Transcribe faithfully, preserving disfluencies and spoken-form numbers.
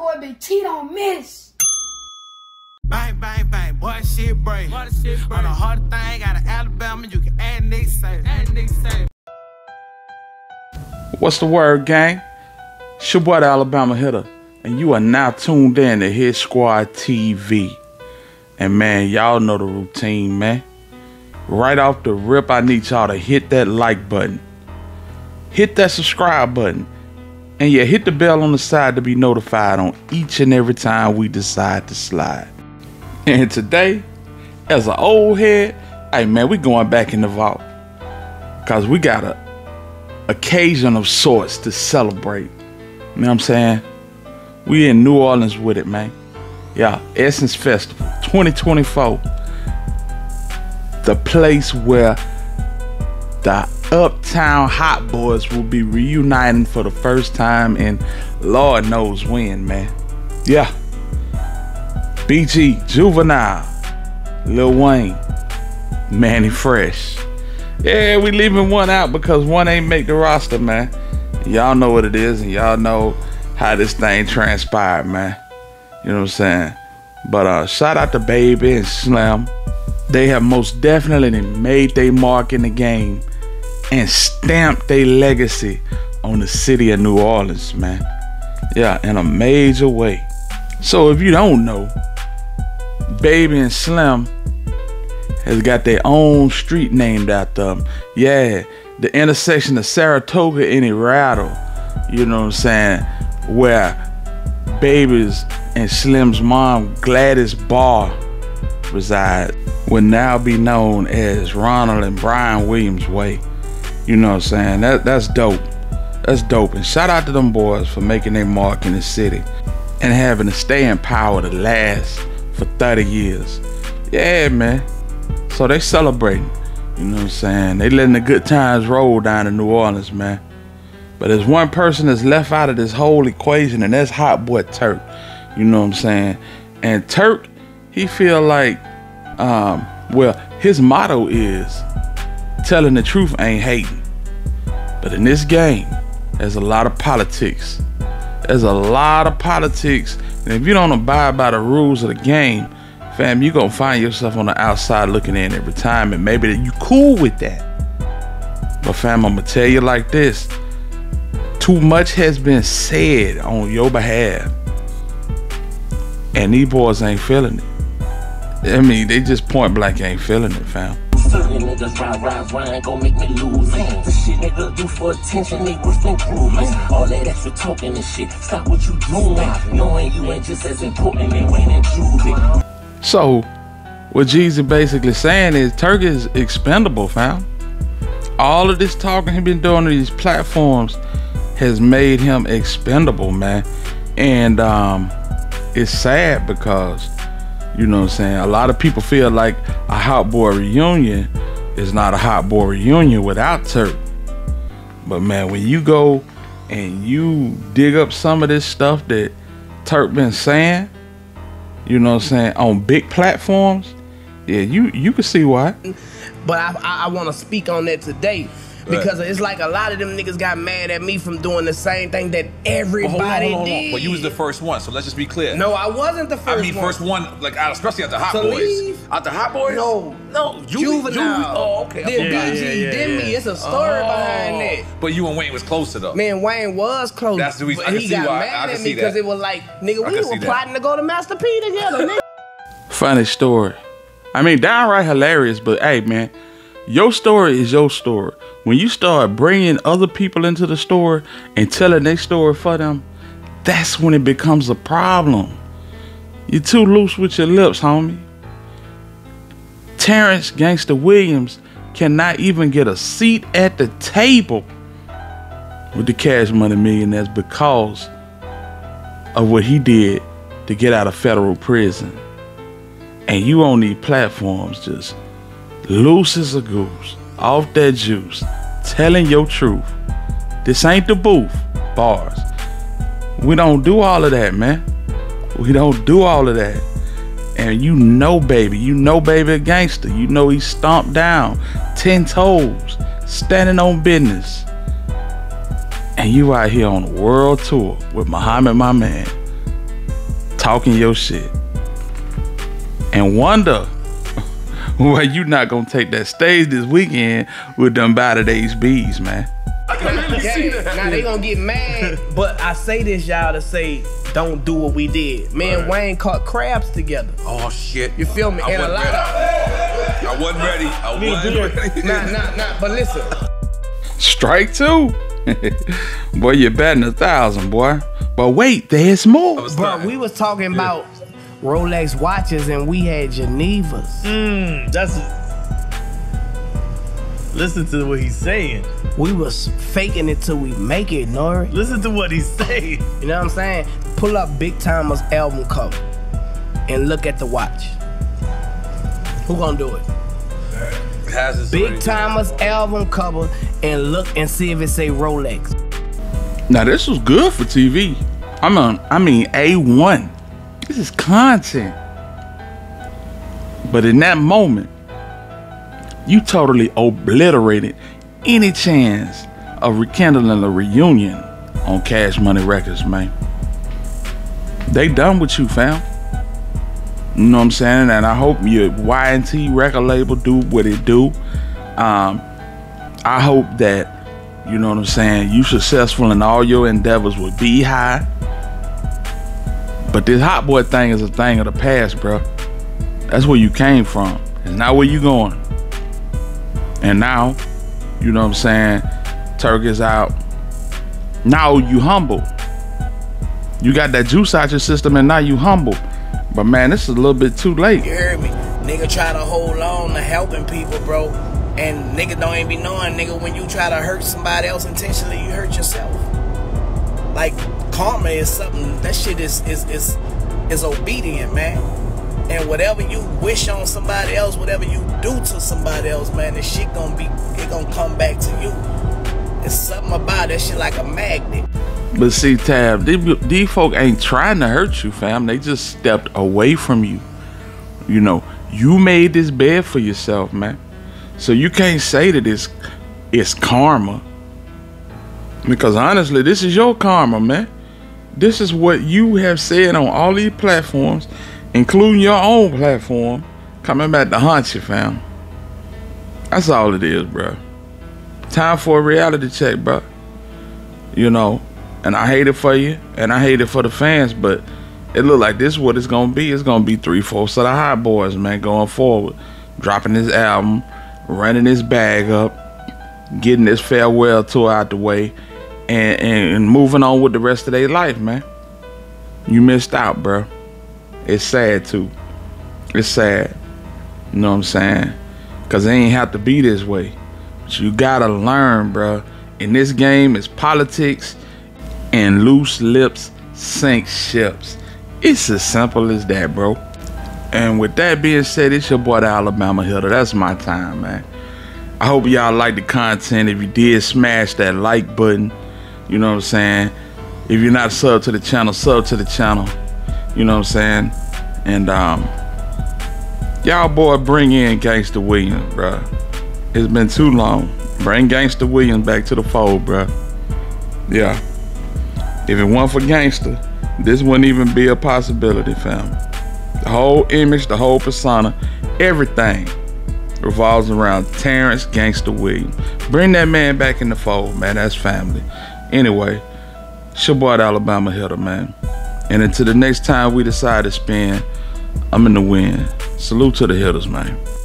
boy Big T don't miss. Bang, bang, bang, boy, shit break. Boy, shit break. On the hard thing, out of Alabama, you can add Nick Saban. Add Nick Saban. What's the word, gang? It's your boy, the Alabama Hitter, and you are now tuned in to Hit Squad T V. And man, y'all know the routine, man. Right off the rip, I need y'all to hit that like button. Hit that subscribe button. And yeah, hit the bell on the side to be notified on each and every time we decide to slide. And today, as an old head, hey man, we going back in the vault. Cause we got a occasion of sorts to celebrate. You know what I'm saying? We in New Orleans with it, man. Yeah, Essence Festival twenty twenty-four. The place where the Uptown Hot Boys will be reuniting for the first time in Lord knows when, man. Yeah. B G, Juvenile, Lil Wayne, Mannie Fresh. Yeah, we leaving one out because one ain't make the roster, man. Y'all know what it is, and y'all know how this thing transpired, man. You know what I'm saying? But uh, shout out to Baby and Slim. They have most definitely made their mark in the game and stamped their legacy on the city of New Orleans, man. Yeah, in a major way. So if you don't know, Baby and Slim has got their own street named after them. Yeah, the intersection of Saratoga and Irado, you know what I'm saying, where Baby's and Slim's mom, Gladys Barr, reside, will now be known as Ronald and Brian Williams Way. You know what I'm saying? That, that's dope. That's dope. And shout out to them boys for making their mark in the city and having the staying power to last for thirty years. Yeah, man. So they celebrating. You know what I'm saying? They letting the good times roll down in New Orleans, man. But there's one person that's left out of this whole equation, and that's Hot Boy Turk. You know what I'm saying? And Turk, he feel like, um, well, his motto is, telling the truth ain't hating. But in this game, there's a lot of politics. There's a lot of politics. And if you don't abide by the rules of the game, fam, you gonna find yourself on the outside looking in every time. And maybe you cool with that. But fam, I'm gonna tell you like this. Too much has been said on your behalf. And these boys ain't feeling it. I mean, they just point blank ain't feeling it, fam. Certain niggas ride, ride, ride, gon' make me lose it. The shit nigga do for attention, they worth improvements. All that extra talking and shit, stop what you doing. Knowing you ain't just as important as Wayne and Juvie. So, what Jeezy basically saying is Turk is expendable, fam. All of this talking he been doing on these platforms has made him expendable, man. And um, it's sad because, you know what I'm saying, a lot of people feel like a Hot Boy reunion is not a Hot Boy reunion without Turk. But man, when you go and you dig up some of this stuff that Turk been saying, you know what I'm saying, on big platforms, yeah, you you can see why. But I I, I want to speak on that today. Because right. It's like a lot of them niggas got mad at me from doing the same thing that everybody well, hold on, hold on, hold on. did. But you was the first one, so let's just be clear. No, I wasn't the first one. I mean, one. first one, like, especially at the Hot to Boys. Leave? At the Hot Boys? No. No, Juvenile. Juvenile. Oh, okay. Then Yeah, B G, yeah, yeah, then yeah. me. It's a story oh. behind that. But you and Wayne was closer, though. Man, Wayne was close. That's the reason. But I can he see got why. mad I can at see me because that. it was like, nigga, I we can were see plotting that. to go to Master P together, nigga. Funny story. I mean, downright hilarious, but hey, man, your story is your story. When you start bringing other people into the story and telling their story for them, that's when it becomes a problem. You're too loose with your lips, homie. Terrence Gangsta Williams cannot even get a seat at the table with the Cash Money Millionaires because of what he did to get out of federal prison. And you on these platforms just loose as a goose, off that juice, telling your truth. This ain't the booth, bars. We don't do all of that, man. We don't do all of that. And you know, baby, you know, baby, a gangster. You know he stomped down, ten toes, standing on business. And you out here on a world tour with Muhammad, my man, talking your shit, and wonder why you not gonna take that stage this weekend with them Battle Days B's, man. I can really see that. Now they gonna get mad, but I say this, y'all, to say don't do what we did. Me and Wayne caught crabs together. Oh shit. You feel me? I And a wasn't lot ready. I wasn't ready. I wasn't ready. Nah, nah, nah. But listen. Strike two. Boy, you're batting a thousand, boy. But wait, there's more. Bro, we was talking about Rolex watches and we had Genevas. Mm, that's. Listen to what he's saying. We was faking it till we make it, Nori. Listen to what he's saying. You know what I'm saying? Pull up Big Timers album cover and look at the watch. Who gonna do it? Big Timers album cover and look and see if it say Rolex. Now this was good for T V. I mean, I mean A one. This is content. But in that moment, you totally obliterated any chance of rekindling a reunion on Cash Money Records, man. They done with you, fam. You know what I'm saying? And I hope your Y and T record label do what it do. Um, I hope that, you know what I'm saying, you successful in all your endeavors with B-High. But this Hot Boy thing is a thing of the past, bro. That's where you came from. It's not where you going. And now, you know what I'm saying, Turk is out. Now you humble. You got that juice out your system and now you humble. But man, this is a little bit too late. You heard me? Nigga try to hold on to helping people, bro. And nigga don't even be knowing, nigga, when you try to hurt somebody else intentionally, you hurt yourself. Like, karma is something, that shit is is is is obedient, man. And whatever you wish on somebody else, whatever you do to somebody else, man, this shit gonna be, it gonna come back to you. It's something about that shit like a magnet. But see, Tab, these, these folk ain't trying to hurt you, fam. They just stepped away from you. You know, you made this bed for yourself, man. So you can't say that it's, it's karma. Because honestly, this is your karma, man. This is what you have said on all these platforms, including your own platform, coming back to haunt you, fam. That's all it is, bro. Time for a reality check, bro. You know, and I hate it for you, and I hate it for the fans, but it look like this is what it's gonna be. It's gonna be three-fourths of the Hot Boys, man, going forward. Dropping this album, running this bag up, getting this farewell tour out the way, and, and, and moving on with the rest of their life, man. You missed out, bro. It's sad, too. It's sad. You know what I'm saying? Because it ain't have to be this way. But you gotta learn, bro. In this game, it's politics, and loose lips sink ships. It's as simple as that, bro. And with that being said, it's your boy, the Alabama Hitter. That's my time, man. I hope y'all like the content. If you did, smash that like button. You know what I'm saying? If you're not sub to the channel, sub to the channel. You know what I'm saying? And um, y'all boy, bring in Gangsta Williams, bro. It's been too long. Bring Gangsta Williams back to the fold, bro. Yeah. If it weren't for Gangsta, this wouldn't even be a possibility, fam. The whole image, the whole persona, everything revolves around Terrence Gangsta Williams. Bring that man back in the fold, man. That's family. Anyway, it's your boy, the Alabama Hitter, man. And until the next time we decide to spin, I'm in the wind. Salute to the hitters, man.